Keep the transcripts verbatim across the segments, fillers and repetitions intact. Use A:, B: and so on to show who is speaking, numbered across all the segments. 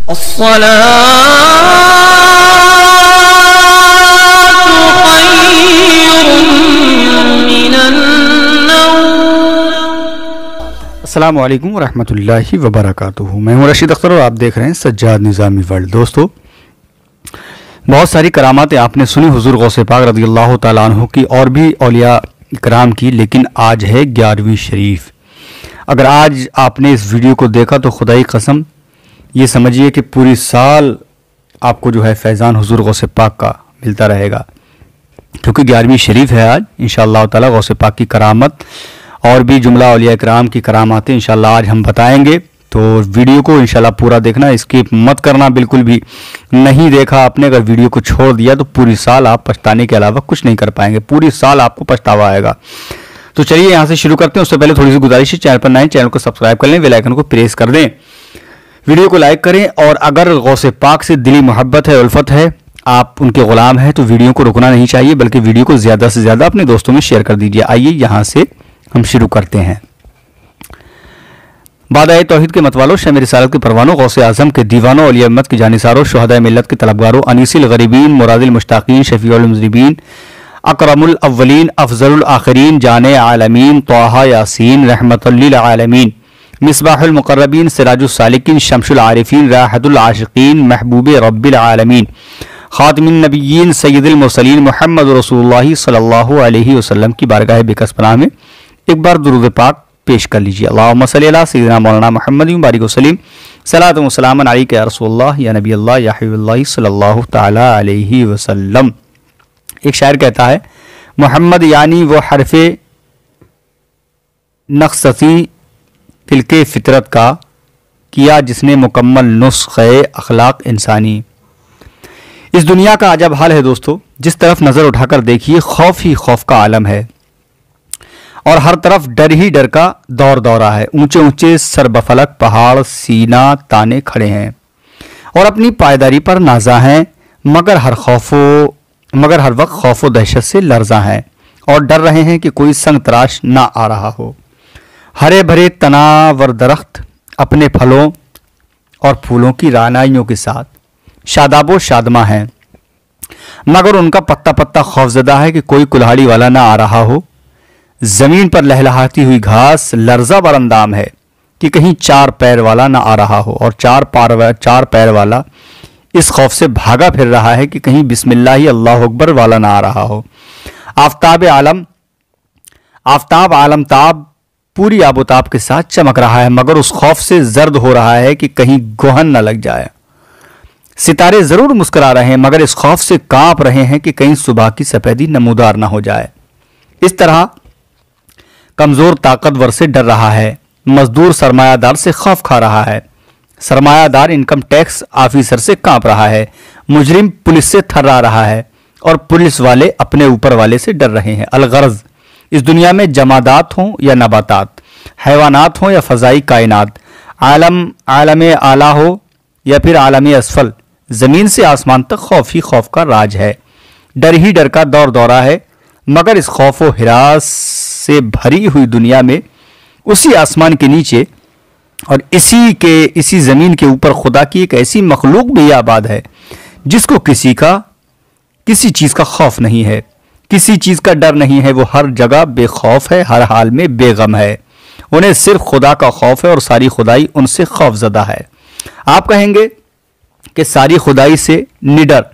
A: अस्सलामु अलैकुम वरहमतुल्लाहि वबरकातुहू। मैं हूँ रशीद अख्तर और आप देख रहे हैं सज्जाद निज़ामी वर्ल्ड। दोस्तों, बहुत सारी करामातें आपने सुनी हुजूर गौसे पाक रज़ियल्लाहु ताला अन्हु की और भी औलिया इकराम की, लेकिन आज है ग्यारहवीं शरीफ। अगर आज आपने इस वीडियो को देखा तो खुदाई कसम ये समझिए कि पूरी साल आपको जो है फैज़ान हुजूर गौसे पाक का मिलता रहेगा, क्योंकि ग्यारहवीं शरीफ है आज। इंशाअल्लाह ताला गौसे पाक की करामत और भी जुमला औलिया इकराम की करामातें इंशाअल्लाह आज हम बताएंगे। तो वीडियो को इंशाअल्लाह पूरा देखना, स्किप मत करना बिल्कुल भी। नहीं देखा आपने, अगर वीडियो को छोड़ दिया तो पूरी साल आप पछताने के अलावा कुछ नहीं कर पाएंगे, पूरी साल आपको पछतावा आएगा। तो चलिए यहाँ से शुरू करते हैं। उससे पहले थोड़ी सी गुजारिश है, चैनल पर नए चैनल को सब्सक्राइब कर लें, बेल आइकन को प्रेस कर दें, वीडियो को लाइक करें। और अगर गौसे पाक से दिली मोहब्बत है, उल्फत है, आप उनके गुलाम हैं, तो वीडियो को रुकना नहीं चाहिए, बल्कि वीडियो को ज़्यादा से ज़्यादा अपने दोस्तों में शेयर कर दीजिए। आइए यहाँ से हम शुरू करते हैं। बादाए तौहीद के मतवालों, शम रिसालत के परवानों, गौसे आजम के दीवानों, औलिया उम्मत की जानिसारों, शुहदाए मिल्लत के तलबगारों, अनीसिल गरीबीन, मुरादिल मुश्ताकीन, शफीउल मुज़निबीन, अकरमुल अव्वलीन, अफजलुल आखिरीन, जाने आलमीन, तौहा यासीन, रहमतुल लिल आलमीन, मिसबाहुल मुक़र्रबीन, सिराजुस सालिकीन, शम्सुल आरिफीन, राहतुल आशिकीन, महबूबे रब्बिल आलमीन, खातिमुन नबिय्यीन, सय्यदुल मुरसलीन, मुहम्मद रसूलुल्लाह सल्लल्लाहु अलैहि वसल्लम की बारगाह बेकस पनाह में एक बार दुरूद पाक पेश कर लीजिए। अल्लाहुम्मा सल्ली अला सय्यिदिना मौलाना मुहम्मद बारिक वसल्लिम, सलातु व सलामन अलैका या रसूलल्लाह या नबी अल्लाह या हबीबल्लाह सल्लल्लाहु ताला अलैहि वसल्लम। एक शायर कहता है, मोहम्मद यानी वो हरफे नक्सती फिलके फितरत का, किया जिसने मुकम्मल नुस्खे अखलाक इंसानी। इस दुनिया का अजब हाल है दोस्तों, जिस तरफ नज़र उठाकर देखिए खौफ ही खौफ का आलम है, और हर तरफ डर ही डर का दौर दौरा है। ऊंचे ऊंचे सरबफलक पहाड़ सीना ताने खड़े हैं और अपनी पायदारी पर नाजा हैं, मगर हर खौफो मगर हर वक्त खौफो दहशत से लर्जा हैं और डर रहे हैं कि कोई संग तराश ना आ रहा हो। हरे भरे तनावर दरख्त अपने फलों और फूलों की रानाइयों के साथ शादाबो शादमा हैं, मगर उनका पत्ता पत्ता खौफजदा है कि कोई कुल्हाड़ी वाला ना आ रहा हो। जमीन पर लहलहाती हुई घास लर्जा बरंदाम है कि कहीं चार पैर वाला ना आ रहा हो, और चार पार चार पैर वाला इस खौफ से भागा फिर रहा है कि कहीं बिस्मिल्लाह अल्लाह अकबर वाला ना आ रहा हो। आफ्ताब आलम आफ्ताब आलम ताब पूरी आबोताब के साथ चमक रहा है, मगर उस खौफ से जर्द हो रहा है कि कहीं गोहन न लग जाए। सितारे जरूर मुस्कुरा रहे हैं, मगर इस खौफ से कांप रहे हैं कि कहीं सुबह की सफेदी नमूदार ना हो जाए। इस तरह कमजोर ताकतवर से डर रहा है, मजदूर सरमायादार से खौफ खा रहा है, सरमायादार इनकम टैक्स ऑफिसर से कांप रहा है, मुजरिम पुलिस से थर्रा रहा है, और पुलिस वाले अपने ऊपर वाले से डर रहे हैं। अलगर्ज, इस दुनिया में जमादात हों या नबातात, हैवानात हों या फजाई कायनात, आलम आलम आला हो या फिर आलम असफल, जमीन से आसमान तक खौफ ही खौफ का राज है। डर ही डर का दौर दौरा है, मगर इस खौफ व हिरास से भरी हुई दुनिया में उसी आसमान के नीचे और इसी के इसी जमीन के ऊपर खुदा की एक ऐसी मखलूक भी आबाद है जिसको किसी का किसी चीज का खौफ नहीं है, किसी चीज का डर नहीं है। वो हर जगह बेखौफ है, हर हाल में बेगम है। उन्हें सिर्फ खुदा का खौफ है और सारी खुदाई उनसे खौफजदा है। आप कहेंगे कि सारी खुदाई से निडर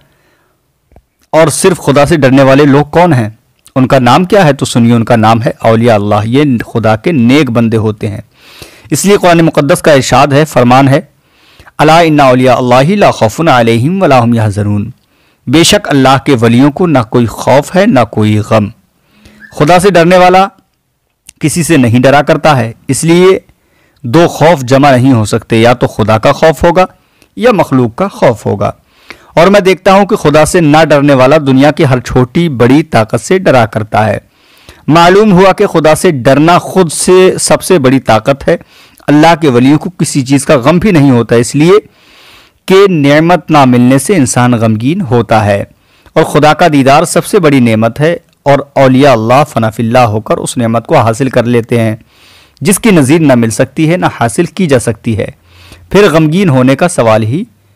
A: और सिर्फ खुदा से डरने वाले लोग कौन हैं, उनका नाम क्या है? तो सुनिए, उनका नाम है औलिया अल्लाह। ये खुदा के नेक बंदे होते हैं। इसलिए कुरान मुक़द्दस का इरशाद है, फरमान है, अला इन्ना औलिया अल्लाहि ला खौफुन अलैहिम वला हुम यहज़नून। बेशक अल्लाह के वलियों को ना कोई खौफ है ना कोई गम। खुदा से डरने वाला किसी से नहीं डरा करता है, इसलिए दो खौफ जमा नहीं हो सकते, या तो खुदा का खौफ होगा या मखलूक का खौफ होगा। और मैं देखता हूं कि खुदा से ना डरने वाला दुनिया की हर छोटी बड़ी ताकत से डरा करता है। मालूम हुआ कि खुदा से डरना खुद से सबसे बड़ी ताकत है। अल्लाह के वलियों को किसी चीज़ का गम भी नहीं होता, इसलिए कि नेमत ना मिलने से इंसान गमगीन होता है, और खुदा का दीदार सबसे बड़ी नेमत है। और औलिया अल्लाह फनाफिल्ला होकर उस नेमत को हासिल कर लेते हैं जिसकी नज़ीर ना मिल सकती है ना हासिल की जा सकती है। फिर गमगीन होने का सवाल ही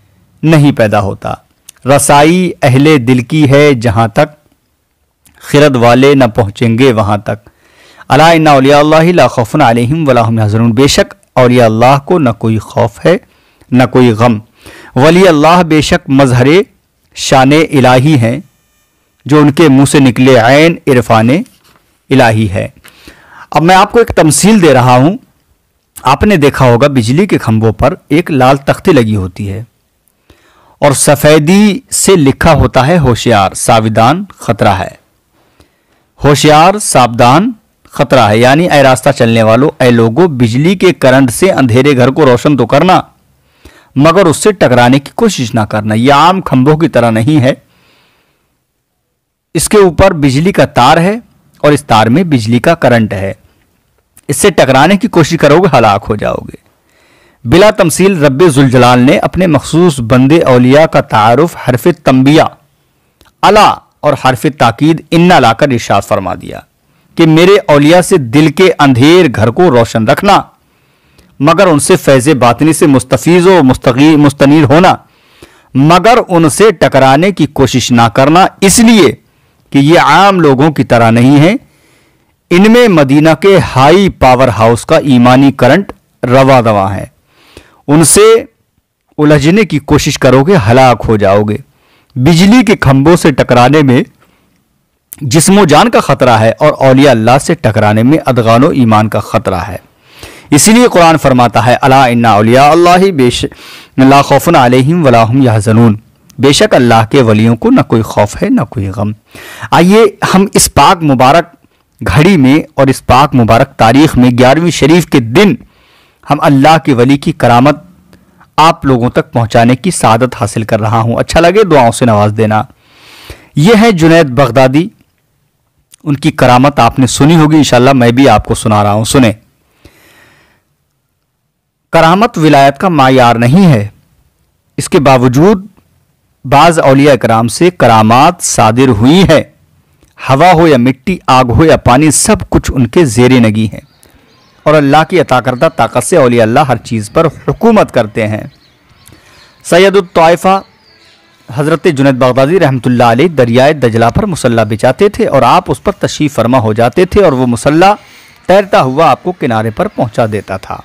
A: नहीं पैदा होता। रसाई अहले दिल की है जहाँ तक, खिरद वाले न पहुँचेंगे वहाँ तक। अला इन्ना औलिया अल्लाहि ला खौफुन अलैहिम वला हुम यहज़नून, बेशक औलिया अल्लाह को न कोई खौफ है न कोई गम। वली अल्लाह बेशक मजहरे शान इलाही हैं, जो उनके मुंह से निकले ऐन इरफान इलाही है। अब मैं आपको एक तमसील दे रहा हूं। आपने देखा होगा बिजली के खंभों पर एक लाल तख्ती लगी होती है और सफेदी से लिखा होता है होशियार सावधान खतरा है। होशियार सावधान खतरा है, यानी ऐ रास्ता चलने वालों, ऐ लोगों, बिजली के करंट से अंधेरे घर को रोशन तो करना, मगर उससे टकराने की कोशिश ना करना। यह आम खंभों की तरह नहीं है। इसके ऊपर बिजली का तार है और इस तार में बिजली का करंट है। इससे टकराने की कोशिश करोगे हलाक हो जाओगे। बिला तमसील रब्बे जुलजलाल ने अपने मखसूस बंदे औलिया का तारुफ हरफ तंबिया अला और हरफ ताकीद इन्ना लाकर इरशाद फरमा दिया कि मेरे औलिया से दिल के अंधेर घर को रोशन रखना, मगर उनसे फैज़े बातनी से मुस्तफीज़ व मुस्तगी मुस्तनीर होना, मगर उनसे टकराने की कोशिश ना करना, इसलिए कि ये आम लोगों की तरह नहीं है। इनमें मदीना के हाई पावर हाउस का ईमानी करंट रवा दवा है। उनसे उलझने की कोशिश करोगे हलाक हो जाओगे। बिजली के खंभों से टकराने में जिस्मो जान का खतरा है और औलिया अल्लाह से टकराने में अदगानो ईमान का खतरा है। इसीलिए कुरान फरमाता है अला इन्ना औलिया अल्लाहि बेश ला खौफुन अलैहिम वला हुम यहज़नून, बेशक अल्लाह के वलियों को न कोई खौफ है न कोई गम। आइए हम इस पाक मुबारक घड़ी में और इस पाक मुबारक तारीख में ग्यारहवीं शरीफ के दिन हम अल्लाह के वली की करामत आप लोगों तक पहुंचाने की सादत हासिल कर रहा हूं। अच्छा लगे दुआओं से नवाज देना। यह है जुनैद बगदादी, उनकी करामत आपने सुनी होगी, इंशाल्लाह मैं भी आपको सुना रहा हूं। सुने। करामत विलायत का मायार नहीं है, इसके बावजूद बाज औलिया कराम से करामात सादिर हुई है। हवा हो या मिट्टी, आग हो या पानी, सब कुछ उनके ज़ेरे नगी है और अल्लाह की अता करदा ताकत से औलिया अल्लाह हर चीज़ पर हुकूमत करते हैं। सैयदुत तौइफ़ा हज़रत जुनैद बगदादी रहमतुल्लाह अलैह दरियाए दजला पर मुसल्ला बिछाते थे और आप उस पर तशरीफ़ फरमा हो जाते थे और वो मुसल्ला तैरता हुआ आपको किनारे पर पहुंचा देता था।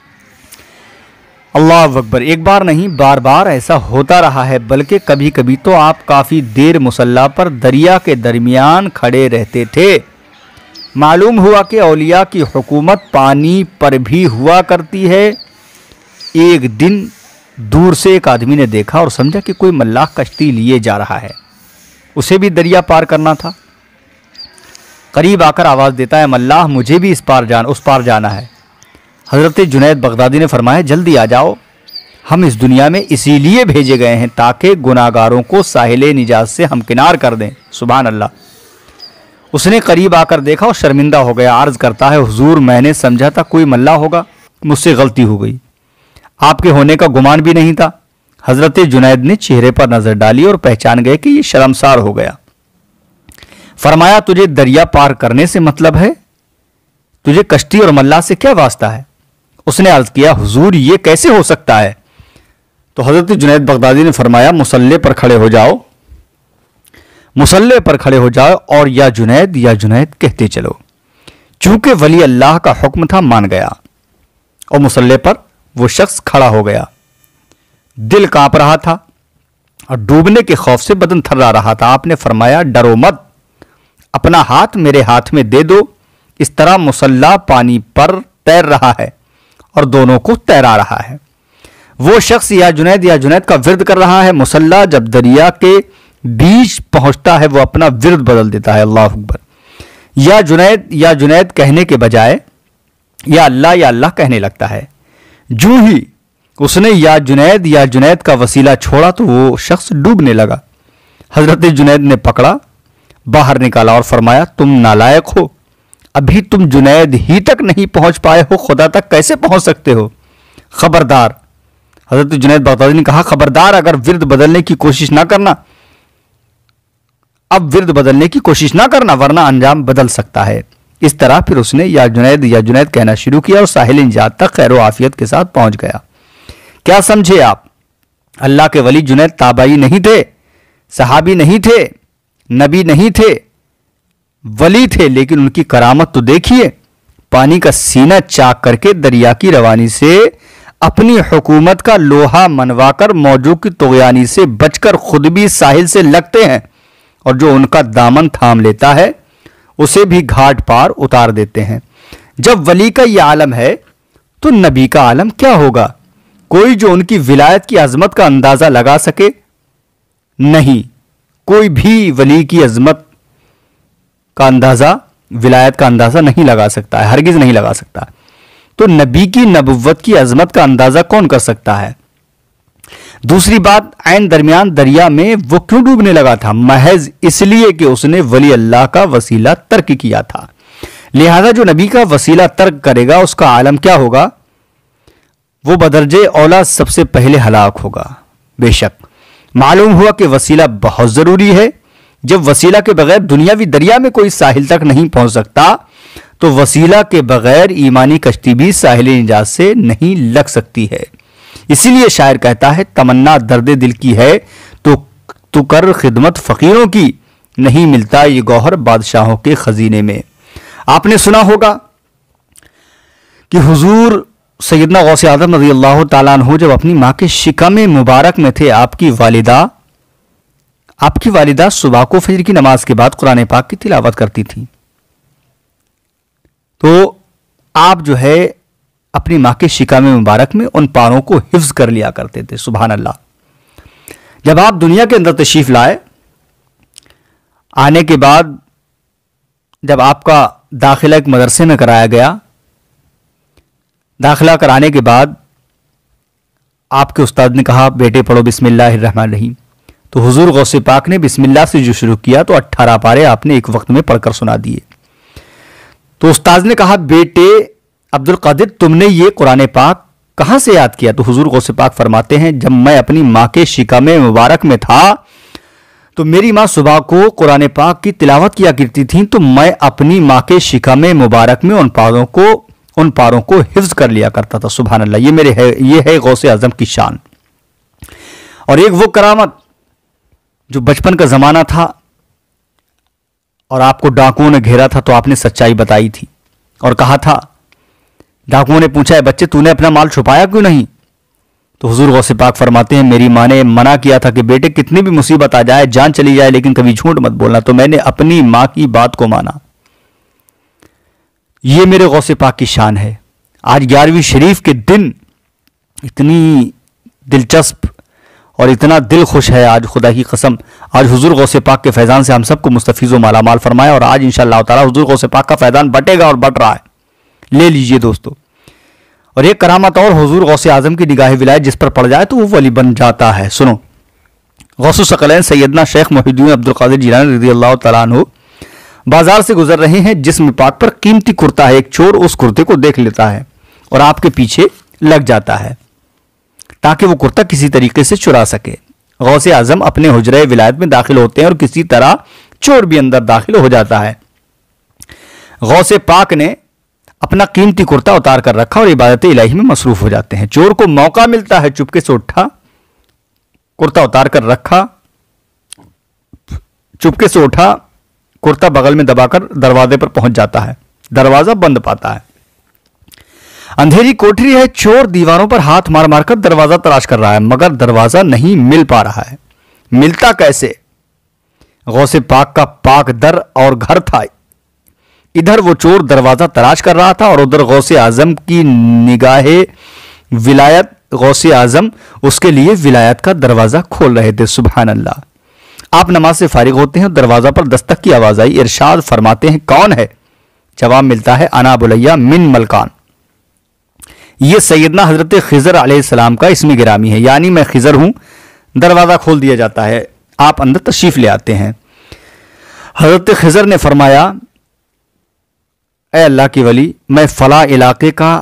A: अल्लाह अकबर। एक बार नहीं बार बार ऐसा होता रहा है, बल्कि कभी कभी तो आप काफ़ी देर मुसल्ला पर दरिया के दरमियान खड़े रहते थे। मालूम हुआ कि औलिया की हुकूमत पानी पर भी हुआ करती है। एक दिन दूर से एक आदमी ने देखा और समझा कि कोई मल्लाह कश्ती लिए जा रहा है, उसे भी दरिया पार करना था। करीब आकर आवाज़ देता है, मल्लाह मुझे भी इस पार जान उस पार जाना है। हज़रत जुनैद बगदादी ने फरमाया, जल्दी आ जाओ, हम इस दुनिया में इसीलिए भेजे गए हैं ताकि गुनाहगारों को साहिल निजात से हमकिनार कर दें। सुभान अल्लाह। उसने करीब आकर देखा और शर्मिंदा हो गया। अर्ज़ करता है, हुजूर मैंने समझा था कोई मल्लाह होगा, मुझसे गलती हो गई, आपके होने का गुमान भी नहीं था। हज़रत जुनैद ने चेहरे पर नज़र डाली और पहचान गए कि ये शर्मसार हो गया। फरमाया, तुझे दरिया पार करने से मतलब है, तुझे कश्ती और मल्लाह से क्या वास्ता है? उसने अर्ज किया, हुजूर ये कैसे हो सकता है? तो हज़रत जुनैद बगदादी ने फरमाया, मुसल्ले पर खड़े हो जाओ, मुसल्ले पर खड़े हो जाओ और या जुनैद या जुनैद कहते चलो। चूंकि वली अल्लाह का हुक्म था, मान गया और मुसल्ले पर वो शख्स खड़ा हो गया। दिल कांप रहा था और डूबने के खौफ से बदन थर्रा रहा था। आपने फरमाया, डरो मत, अपना हाथ मेरे हाथ में दे दो। इस तरह मुसल्ला पानी पर तैर रहा है और दोनों को तैरा रहा है। वो शख्स या जुनैद या जुनैद का विर्द कर रहा है। मुसल्ला जब दरिया के बीच पहुंचता है वो अपना विर्द बदल देता है। अल्लाह अकबर। या जुनैद या जुनैद कहने के बजाय या अल्लाह या अल्लाह कहने लगता है। जूं ही उसने या जुनैद या जुनैद का वसीला छोड़ा तो वो शख्स डूबने लगा। हजरत जुनैद ने पकड़ा, बाहर निकाला और फरमाया, तुम नालायक हो, अभी तुम जुनैद ही तक नहीं पहुंच पाए हो, खुदा तक कैसे पहुंच सकते हो? खबरदार। हजरत जुनैद बगदादी ने कहा, खबरदार, अगर विर्द बदलने की कोशिश ना करना, अब विर्द बदलने की कोशिश ना करना, वरना अंजाम बदल सकता है। इस तरह फिर उसने या जुनैद या जुनैद कहना शुरू किया और साहिल निजात तक खैर आफियत के साथ पहुंच गया। क्या समझे आप? अल्लाह के वली जुनैद ताबाई नहीं थे, सहाबी नहीं थे, नबी नहीं थे, वली थे, लेकिन उनकी करामत तो देखिए। पानी का सीना चाक करके दरिया की रवानी से अपनी हुकूमत का लोहा मनवाकर मौजों की तुगयानी से बचकर खुद भी साहिल से लगते हैं, और जो उनका दामन थाम लेता है उसे भी घाट पार उतार देते हैं। जब वली का यह आलम है तो नबी का आलम क्या होगा? कोई जो उनकी विलायत की अजमत का अंदाजा लगा सके? नहीं, कोई भी वली की अजमत का अंदाजा, विलायत का अंदाजा नहीं लगा सकता है, हरगिज नहीं लगा सकता। तो नबी की नबुव्वत की अजमत का अंदाजा कौन कर सकता है? दूसरी बात, ऐन दरमियान दरिया में वो क्यों डूबने लगा था? महज इसलिए कि उसने वली अल्लाह का वसीला तर्क किया था। लिहाजा जो नबी का वसीला तर्क करेगा उसका आलम क्या होगा? वो बदरजे औला सबसे पहले हलाक होगा। बेशक मालूम हुआ कि वसीला बहुत जरूरी है। जब वसीला के बगैर दुनियावी दरिया में कोई साहिल तक नहीं पहुंच सकता, तो वसीला के बगैर ईमानी कश्ती भी साहिल निजात से नहीं लग सकती है। इसीलिए शायर कहता है, तमन्ना दर्द दिल की है तो तू कर खिदमत फकीरों की, नहीं मिलता ये गौहर बादशाहों के खजीने में। आपने सुना होगा कि हुजूर सैयदना गौसे आजम रज़ी अल्लाह ताला अन्हु जब अपनी मां के शिकम मुबारक में थे, आपकी वालिदा आपकी वालिदा सुबह को फजर की नमाज के बाद कुरान पाक की तिलावत करती थी। तो आप जो है अपनी मां के शिकम मुबारक में उन पारों को हिफ्ज कर लिया करते थे। सुभान अल्लाह। जब आप दुनिया के अंदर तशरीफ लाए, आने के बाद जब आपका दाखिला एक मदरसे में कराया गया, दाखिला कराने के बाद आपके उस्ताद ने कहा, बेटे पढ़ो बिस्मिल्लाहिर रहमानिर रहीम। तो हुजूर गौसे पाक ने बिस्मिल्लाह से जो शुरू किया तो अट्ठारह पारे आपने एक वक्त में पढ़कर सुना दिए। तो उस्ताद ने कहा, बेटे अब्दुल कादिर तुमने ये कुरान पाक कहां से याद किया? तो हुजूर गौसे पाक फरमाते हैं, जब मैं अपनी मां के शिकम मुबारक में था तो मेरी मां सुबह को कुरान पाक की तिलावत किया करती थी, तो मैं अपनी मां के शिकम मुबारक में उन पारों को उन पारों को हिफ्ज कर लिया करता था। सुभान अल्लाह। ये मेरे है ये है गौसे आजम की शान। और एक वो करामत जो बचपन का जमाना था और आपको डाकुओं ने घेरा था, तो आपने सच्चाई बताई थी और कहा था, डाकुओं ने पूछा, है बच्चे तूने अपना माल छुपाया क्यों नहीं? तो हुजूर गौसे पाक फरमाते हैं, मेरी मां ने मना किया था कि बेटे कितनी भी मुसीबत आ जाए, जान चली जाए, लेकिन कभी झूठ मत बोलना। तो मैंने अपनी मां की बात को माना। ये मेरे गौसे पाक की शान है। आज ग्यारहवीं शरीफ के दिन इतनी दिलचस्प और इतना दिल खुश है, आज खुदा की कसम, आज हुजूर गौसे पाक के फैजान से हम सबको मुस्तफीज़ व मालामाल फरमाए। और आज इंशाअल्लाह ताला हुजूर गौसे पाक का फैजान बटेगा और बट रहा है। ले लीजिए दोस्तों। और एक करामत और, हुजूर गौसे आजम की निगाह विलायत जिस पर पड़ जाए तो वो वली बन जाता है। सुनो, गौसुस सकलैन सैयदना शेख मोहिउद्दीन अब्दुल कादिर जिलानी रज़ी अल्लाह तआला अन्हु बाजार से गुजर रहे हैं, जिस्म पाक पर कीमती कुर्ता है। एक चोर उस कुर्ते को देख लेता है और आपके पीछे लग जाता है ताकि वो कुर्ता किसी तरीके से चुरा सके। गौसे आजम अपने हुजरे विलायत में दाखिल होते हैं और किसी तरह चोर भी अंदर दाखिल हो जाता है। गौसे पाक ने अपना कीमती कुर्ता उतार कर रखा और इबादत इलाही में मसरूफ हो जाते हैं। चोर को मौका मिलता है, चुपके से उठा, कुर्ता उतार कर रखा, चुपके से उठा, कुर्ता बगल में दबाकर दरवाजे पर पहुंच जाता है। दरवाजा बंद पाता है। अंधेरी कोठरी है। चोर दीवारों पर हाथ मार मारकर दरवाजा तलाश कर रहा है, मगर दरवाजा नहीं मिल पा रहा है। मिलता कैसे? गौसे पाक का पाक दर और घर था। इधर वो चोर दरवाजा तलाश कर रहा था और उधर गौसे आजम की निगाहे विलायत, गौसे आजम उसके लिए विलायत का दरवाजा खोल रहे थे। सुभान अल्लाह। आप नमाज से फारिग होते हैं, दरवाजा पर दस्तक की आवाज आई। इरशाद फरमाते हैं, कौन है? जवाब मिलता है, अना बुलैया मिन मलकान। यह सैयदना हजरत खिजर अलैहिस्सलाम का इसमें गिरामी है, यानी मैं खिजर हूं। दरवाजा खोल दिया जाता है, आप अंदर तशरीफ ले आते हैं। हजरत खिजर ने फरमाया, ए अल्लाह की वली, मैं फला इलाके का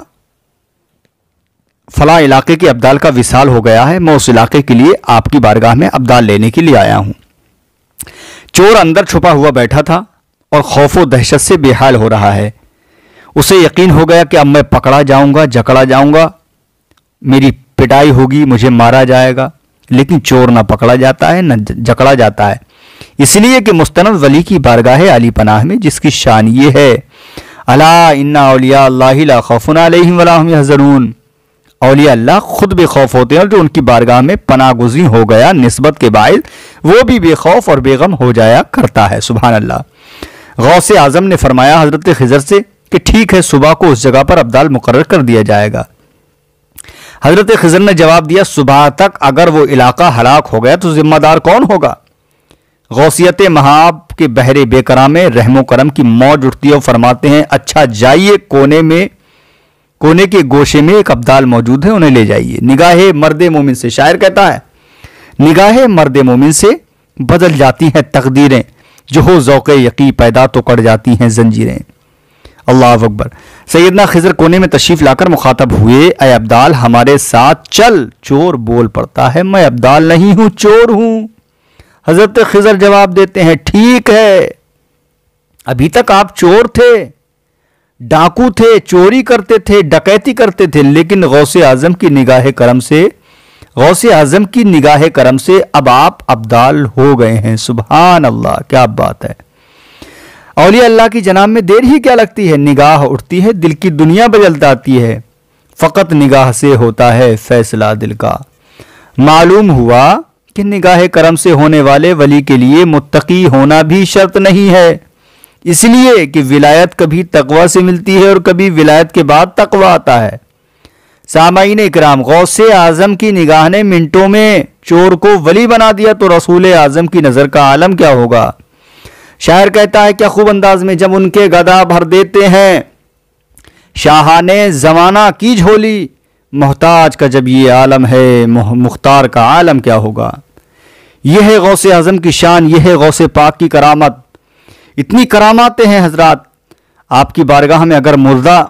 A: फला इलाके के अब्दाल का विसाल हो गया है, मैं उस इलाके के लिए आपकी बारगाह में अब्दाल लेने के लिए आया हूं। चोर अंदर छुपा हुआ बैठा था और खौफो दहशत से बेहाल हो रहा है। उसे यकीन हो गया कि अब मैं पकड़ा जाऊंगा, जकड़ा जाऊंगा, मेरी पिटाई होगी, मुझे मारा जाएगा। लेकिन चोर ना पकड़ा जाता है न जकड़ा जाता है, इसलिए कि मुस्तनद वली की बारगाह आली पनाह में जिसकी शान ये है, अला इन्ना औलिया अल्लाहि ला खौफुन अलैहिम वला हुम यहज़नून, औलिया अल्लाह खुद बेखौफ होते हैं और जो उनकी बारगाह में पनाह गुज़ी हो गया निस्बत के बायस वो भी बेखौफ और बेगम हो जाया करता है। सुभान अल्लाह। गौसे आज़म ने फरमाया हज़रत खिज़र से कि ठीक है, सुबह को उस जगह पर अब्दाल मुकर्रर कर दिया जाएगा। हज़रत खिज़र ने जवाब दिया, सुबह तक अगर वो इलाका हलाक हो गया तो जिम्मेदार कौन होगा? गौसियत महाब के बहरे बेकरा में रहमो करम की मौज उठती है और फरमाते हैं, अच्छा जाइए, कोने में कोने के गोशे में एक अब्दाल मौजूद है, उन्हें ले जाइए। निगाहे मर्दे मोमिन से, शायर कहता है, निगाहे मर्दे मोमिन से बदल जाती हैं तकदीरें, जो हो ज़ौक़े यकी पैदा तो कट जाती हैं जंजीरें। अल्लाह अकबर। सैयदना खिज़र कोने में तशरीफ लाकर मुखातब हुए, ऐ अब्दाल हमारे साथ चल। चोर बोल पड़ता है, मैं अब्दाल नहीं हूं, चोर हूं। हजरत खिज़र जवाब देते हैं, ठीक है, अभी तक आप चोर थे, डाकू थे, चोरी करते थे, डकैती करते थे, लेकिन गौसे आजम की निगाह करम से गौसे आजम की निगाह करम से अब आप अब्दाल हो गए हैं। सुभान अल्लाह, क्या बात है। औलिया अल्लाह की जनाब में देर ही क्या लगती है, निगाह उठती है, दिल की दुनिया बदल जाती है, फ़कत निगाह से होता है फैसला दिल का। मालूम हुआ कि निगाह करम से होने वाले वली के लिए मुत्तकी होना भी शर्त नहीं है, इसलिए कि विलायत कभी तकवा से मिलती है और कभी विलायत के बाद तकवा आता है। सामाईन इकराम, गौसे आजम की निगाह ने मिनटों में चोर को वली बना दिया तो रसूल आजम की नज़र का आलम क्या होगा। शायर कहता है, क्या खूब अंदाज में, जब उनके गदा भर देते हैं शाहाने जमाना की झोली, मोहताज का जब ये आलम है, मुख्तार का आलम क्या होगा। यह है गौसे आजम की शान, यह है गौसे पाक की करामत। इतनी करामातें हैं हजरात, आपकी बारगाह में अगर मुर्दा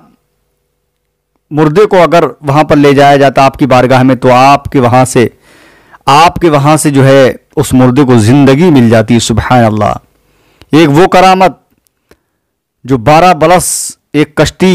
A: मुर्दे को अगर वहां पर ले जाया जाता आपकी बारगाह में, तो आपके वहां से आपके वहां से जो है उस मुर्दे को जिंदगी मिल जाती है। सुभान अल्लाह। एक वो करामत जो बारह बरस एक कश्ती,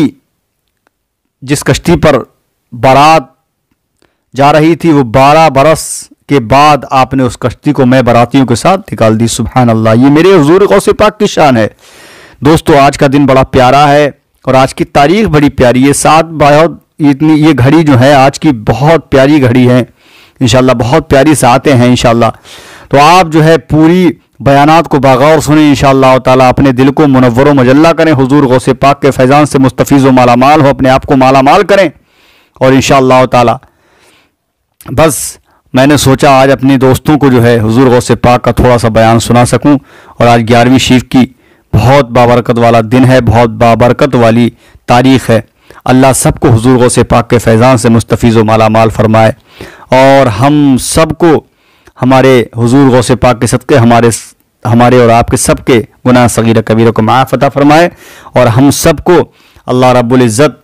A: जिस कश्ती पर बारात जा रही थी, वो बारह बरस के बाद आपने उस कश्ती को मैं बारातियों के साथ निकाल दी। सुभान अल्लाह। ये मेरे हुजूर गौसे पाक की शान है। दोस्तों, आज का दिन बड़ा प्यारा है और आज की तारीख बड़ी प्यारी है। सात बहुत इतनी ये घड़ी जो है आज की बहुत प्यारी घड़ी है इंशाल्लाह, बहुत प्यारी सातें हैं इंशाल्लाह। तो आप जो है पूरी बयानात को बागौर सुने इंशाअल्लाह ताला, अपने दिल को मुनव्वर व मुजल्ला करें, हुजूर गौसे पाक के फैज़ान से मुस्तफ़ीज़ व मालामाल हो, अपने आप को मालामाल करें। और इंशाअल्लाह ताला बस मैंने सोचा आज अपने दोस्तों को जो है हुजूर गौसे पाक का थोड़ा सा बयान सुना सकूं। और आज ग्यारहवीं शरीफ की बहुत बाबरकत वाला दिन है, बहुत बाबरकत वाली तारीख़ है। अल्लाह सबको हुजूर गौसे पाक के फैज़ान से मुस्तफ़ीज़ व मालामाल फरमाए और हम सबको हमारे हुजूर गौसे पाक के सदक़े हमारे हमारे और आपके सबके गुनाह सगीरा कबीरा को माफ़ अता फरमाए और हम सबको अल्लाह रब्बुल इज़्ज़त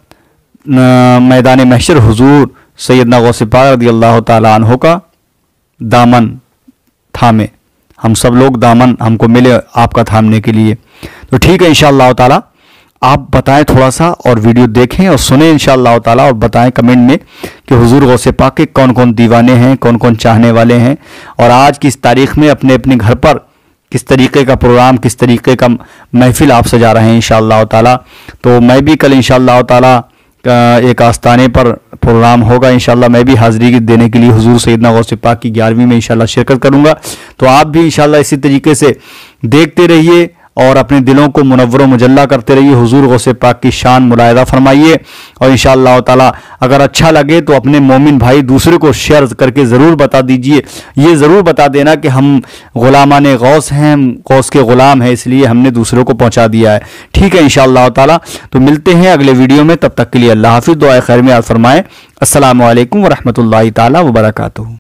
A: मैदान महशर हुजूर सैयदना गौसे पाक रज़ी अल्लाह ताला अन्हु का दामन थामे, हम सब लोग दामन हमको मिले आपका थामने के लिए। तो ठीक है इंशाअल्लाह ताला, आप बताएं थोड़ा सा और वीडियो देखें और सुने इंशाअल्लाह ताला और बताएं कमेंट में कि हुजूर गौसे पाक के कौन कौन दीवाने हैं, कौन कौन चाहने वाले हैं और आज की इस तारीख़ में अपने अपने घर पर किस तरीके का प्रोग्राम, किस तरीके का महफिल आप सजा रहे हैं इंशाअल्लाह ताला। तो मैं भी कल इंशाअल्लाह ताला एक आस्थाने पर प्रोग्राम होगा इंशाअल्लाह, मैं भी हाज़िरी देने के लिए हुजूर सैयदना गौसे पाक की ग्यारहवीं में इंशाअल्लाह शिरकत करूँगा। तो आप भी इंशाअल्लाह इसी तरीके से देखते रहिए और अपने दिलों को मुनव्वर मुजल्ला करते रहिए, हुजूर गौसे पाक की शान मुलाहिदा फरमाइए और इंशाअल्लाह ताला अगर अच्छा लगे तो अपने मोमिन भाई दूसरे को शेयर करके ज़रूर बता दीजिए। ये ज़रूर बता देना कि हम ग़ुलामान गौस हैं, गौस के ग़ुलाम हैं, इसलिए हमने दूसरों को पहुँचा दिया है। ठीक है इंशाअल्लाह ताला। तो मिलते हैं अगले वीडियो में, तब तक के लिए अल्लाह हाफ़िज़, दुआ खैर में याद फरमाएँ। अस्सलामु अलैकुम व रहमतुल्लाहि ताला व बरकातुहू।